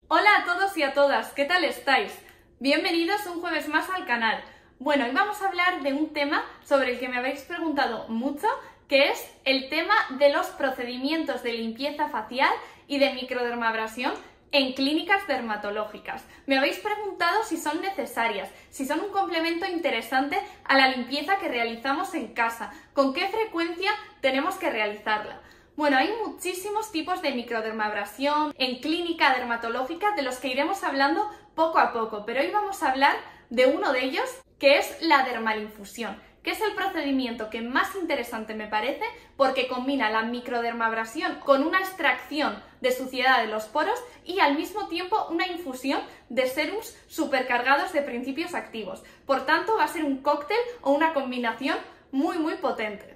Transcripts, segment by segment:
Hola a todos y a todas, ¿qué tal estáis? Bienvenidos un jueves más al canal. Bueno, hoy vamos a hablar de un tema sobre el que me habéis preguntado mucho, que es el tema de los procedimientos de limpieza facial y de microdermabrasión en clínicas dermatológicas. Me habéis preguntado si son necesarias, si son un complemento interesante a la limpieza que realizamos en casa, con qué frecuencia tenemos que realizarla. Bueno, hay muchísimos tipos de microdermabrasión en clínica dermatológica de los que iremos hablando poco a poco, pero hoy vamos a hablar de uno de ellos, que es la dermalinfusión, que es el procedimiento que más interesante me parece porque combina la microdermabrasión con una extracción de suciedad de los poros y al mismo tiempo una infusión de serums supercargados de principios activos. Por tanto, va a ser un cóctel o una combinación muy potente.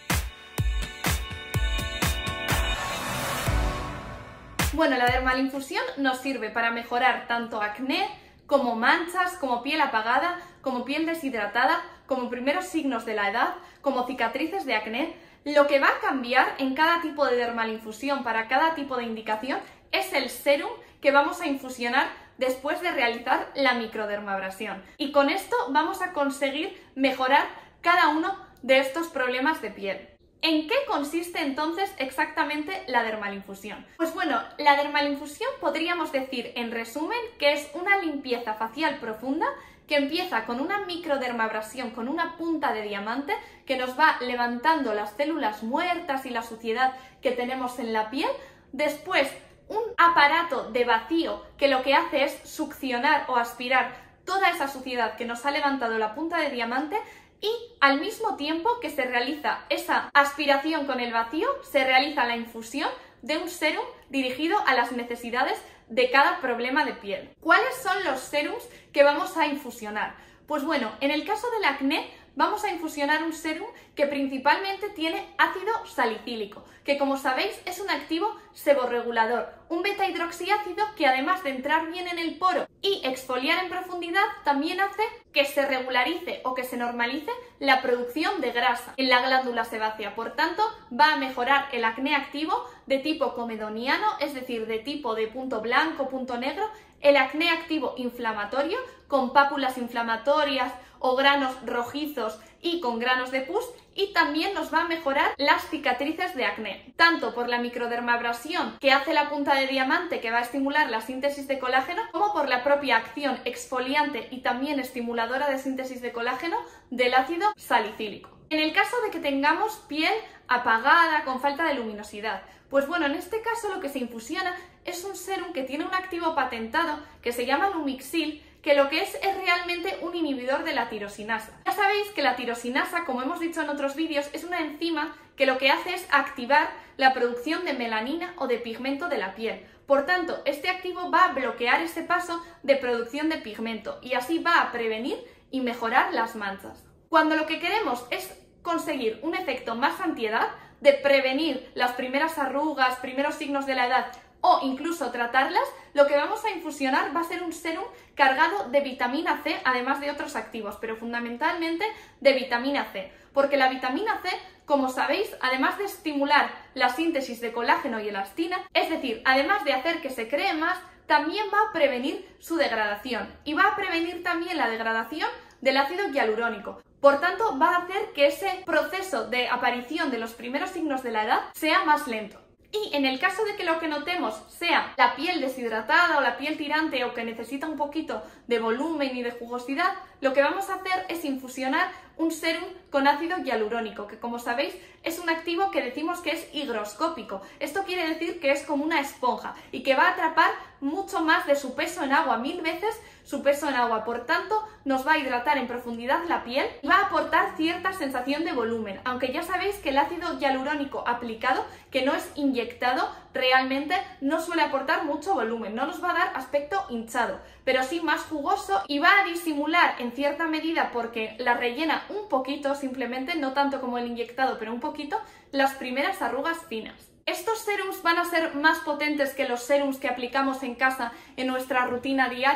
Bueno, la dermalinfusión nos sirve para mejorar tanto acné, como manchas, como piel apagada, como piel deshidratada, como primeros signos de la edad, como cicatrices de acné. Lo que va a cambiar en cada tipo de dermalinfusión para cada tipo de indicación es el serum que vamos a infusionar después de realizar la microdermabrasión. Y con esto vamos a conseguir mejorar cada uno de estos problemas de piel. ¿En qué consiste entonces exactamente la dermalinfusión? Pues bueno, la dermalinfusión podríamos decir en resumen que es una limpieza facial profunda que empieza con una microdermabrasión con una punta de diamante que nos va levantando las células muertas y la suciedad que tenemos en la piel. Después, un aparato de vacío que lo que hace es succionar o aspirar toda esa suciedad que nos ha levantado la punta de diamante. Y al mismo tiempo que se realiza esa aspiración con el vacío, se realiza la infusión de un serum dirigido a las necesidades de cada problema de piel. ¿Cuáles son los serums que vamos a infusionar? Pues bueno, en el caso del acné vamos a infusionar un serum que principalmente tiene ácido salicílico, que como sabéis es un activo seborregulador, un beta-hidroxiácido que además de entrar bien en el poro y exfoliar en profundidad, también hace que se regularice o que se normalice la producción de grasa en la glándula sebácea. Por tanto, va a mejorar el acné activo de tipo comedoniano, es decir, de tipo de punto blanco, punto negro, el acné activo inflamatorio con pápulas inflamatorias o granos rojizos y con granos de pus, y también nos va a mejorar las cicatrices de acné, tanto por la microdermabrasión que hace la punta de diamante que va a estimular la síntesis de colágeno, como por la propia acción exfoliante y también estimuladora de síntesis de colágeno del ácido salicílico. En el caso de que tengamos piel apagada, con falta de luminosidad, pues bueno, en este caso lo que se infusiona es un serum que tiene un activo patentado que se llama Lumixil, que lo que es realmente un inhibidor de la tirosinasa. Ya sabéis que la tirosinasa, como hemos dicho en otros vídeos, es una enzima que lo que hace es activar la producción de melanina o de pigmento de la piel. Por tanto, este activo va a bloquear ese paso de producción de pigmento y así va a prevenir y mejorar las manchas. Cuando lo que queremos es conseguir un efecto más antiedad, de prevenir las primeras arrugas, primeros signos de la edad o incluso tratarlas, lo que vamos a infusionar va a ser un serum cargado de vitamina C, además de otros activos, pero fundamentalmente de vitamina C, porque la vitamina C, como sabéis, además de estimular la síntesis de colágeno y elastina, es decir, además de hacer que se cree más, también va a prevenir su degradación y va a prevenir también la degradación del ácido hialurónico. Por tanto, va a hacer que ese proceso de aparición de los primeros signos de la edad sea más lento. Y en el caso de que lo que notemos sea la piel deshidratada o la piel tirante o que necesita un poquito de volumen y de jugosidad, lo que vamos a hacer es infusionar un serum con ácido hialurónico, que como sabéis es un activo que decimos que es higroscópico. Esto quiere decir que es como una esponja y que va a atrapar mucho más de su peso en agua, 1000 veces su peso en agua. Por tanto, nos va a hidratar en profundidad la piel y va a aportar cierta sensación de volumen, aunque ya sabéis que el ácido hialurónico aplicado, que no es inyectado, realmente no suele aportar mucho volumen, no nos va a dar aspecto hinchado, pero sí más jugoso y va a disimular en cierta medida, porque la rellena un poquito, simplemente, no tanto como el inyectado, pero un poquito, las primeras arrugas finas. Estos serums van a ser más potentes que los serums que aplicamos en casa en nuestra rutina diaria,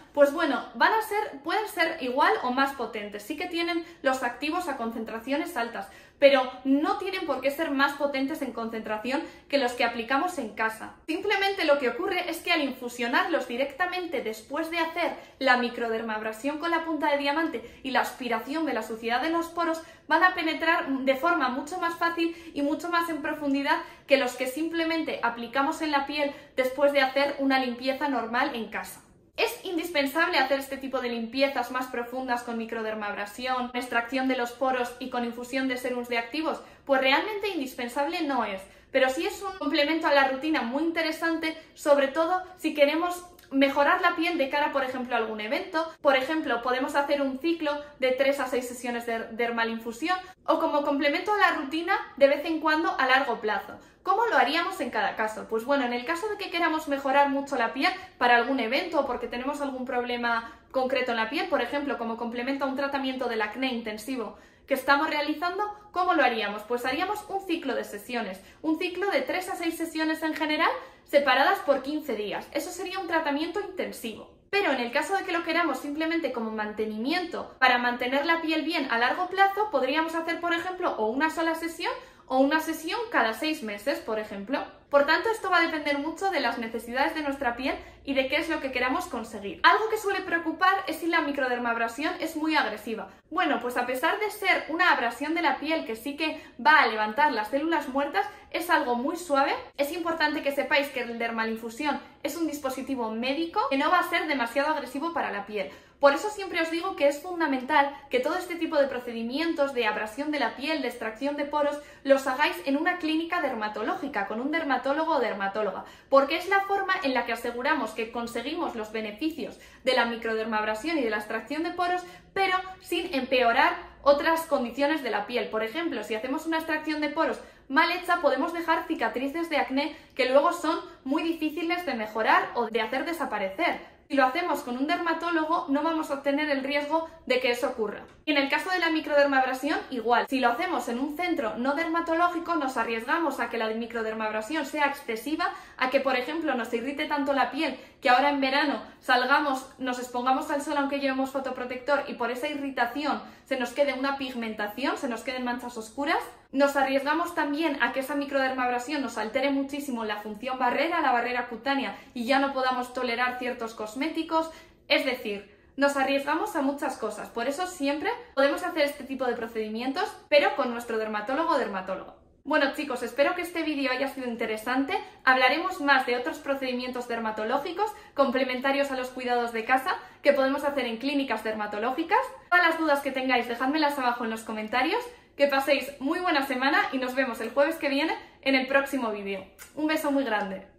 Pues bueno, pueden ser igual o más potentes, sí que tienen los activos a concentraciones altas, pero no tienen por qué ser más potentes en concentración que los que aplicamos en casa. Simplemente lo que ocurre es que al infusionarlos directamente después de hacer la microdermabrasión con la punta de diamante y la aspiración de la suciedad de los poros, van a penetrar de forma mucho más fácil y mucho más en profundidad que los que simplemente aplicamos en la piel después de hacer una limpieza normal en casa. ¿Es indispensable hacer este tipo de limpiezas más profundas con microdermabrasión, extracción de los poros y con infusión de sérums de activos? Pues realmente indispensable no es, pero sí es un complemento a la rutina muy interesante, sobre todo si queremos mejorar la piel de cara, por ejemplo, a algún evento. Por ejemplo, podemos hacer un ciclo de 3 a 6 sesiones de dermalinfusión o como complemento a la rutina de vez en cuando a largo plazo. ¿Cómo lo haríamos en cada caso? Pues bueno, en el caso de que queramos mejorar mucho la piel para algún evento o porque tenemos algún problema concreto en la piel, por ejemplo, como complemento a un tratamiento del acné intensivo que estamos realizando, ¿cómo lo haríamos? Pues haríamos un ciclo de sesiones, un ciclo de 3 a 6 sesiones en general, separadas por 15 días. Eso sería un tratamiento intensivo. Pero en el caso de que lo queramos simplemente como mantenimiento para mantener la piel bien a largo plazo, podríamos hacer, por ejemplo, o una sola sesión o una sesión cada 6 meses, por ejemplo. Por tanto, esto va a depender mucho de las necesidades de nuestra piel y de qué es lo que queramos conseguir. Algo que suele preocupar es si la microdermabrasión es muy agresiva. Bueno, pues a pesar de ser una abrasión de la piel que sí que va a levantar las células muertas, es algo muy suave. Es importante que sepáis que el dermalinfusión es un dispositivo médico que no va a ser demasiado agresivo para la piel. Por eso siempre os digo que es fundamental que todo este tipo de procedimientos de abrasión de la piel, de extracción de poros, los hagáis en una clínica dermatológica, con un dermatólogo o dermatóloga, porque es la forma en la que aseguramos que conseguimos los beneficios de la microdermabrasión y de la extracción de poros, pero sin empeorar otras condiciones de la piel. Por ejemplo, si hacemos una extracción de poros mal hecha, podemos dejar cicatrices de acné que luego son muy difíciles de mejorar o de hacer desaparecer. Si lo hacemos con un dermatólogo, no vamos a obtener el riesgo de que eso ocurra. Y en el caso de la microdermabrasión, igual. Si lo hacemos en un centro no dermatológico, nos arriesgamos a que la microdermabrasión sea excesiva, a que, por ejemplo, nos irrite tanto la piel que ahora en verano salgamos, nos expongamos al sol aunque llevemos fotoprotector y por esa irritación se nos quede una pigmentación, se nos queden manchas oscuras. Nos arriesgamos también a que esa microdermabrasión nos altere muchísimo la función barrera, la barrera cutánea, y ya no podamos tolerar ciertos cosméticos. Es decir, nos arriesgamos a muchas cosas. Por eso siempre podemos hacer este tipo de procedimientos, pero con nuestro dermatólogo o dermatóloga. Bueno chicos, espero que este vídeo haya sido interesante. Hablaremos más de otros procedimientos dermatológicos complementarios a los cuidados de casa que podemos hacer en clínicas dermatológicas. Todas las dudas que tengáis, dejádmelas abajo en los comentarios. Que paséis muy buena semana y nos vemos el jueves que viene en el próximo vídeo. Un beso muy grande.